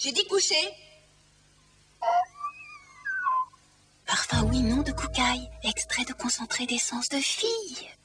J'ai dit coucher. Parfum oui, non de Koukaï. Extrait de concentré d'essence de fille.